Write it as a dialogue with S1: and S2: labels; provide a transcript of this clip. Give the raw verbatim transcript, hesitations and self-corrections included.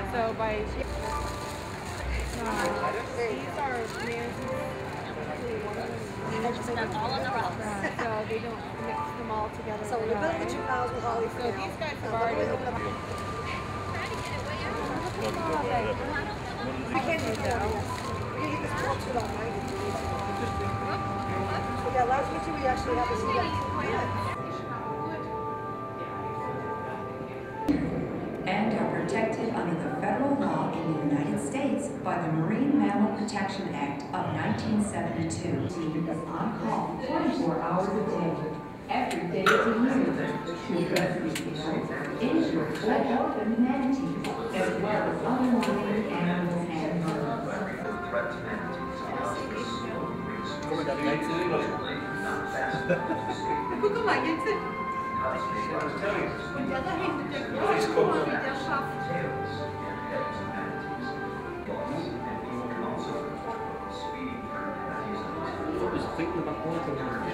S1: So by uh, these are manatees.
S2: That's all on the rocks.
S1: Uh, so they don't mix them all together.
S3: So we built the two miles with all these.
S1: So these guys have already.
S3: I can't do that. We can get this ball too long, right? Yeah, last week we actually had this.
S4: And are protected under the federal law in the United States by the Marine Mammal Protection Act of nineteen seventy-two. Team is on call twenty-four hours a day, every day of the year, to rescue injured or orphaned manatees, as well as other marine animals and birds.
S3: Guck mal, jetzt sind.
S5: Thinking about water.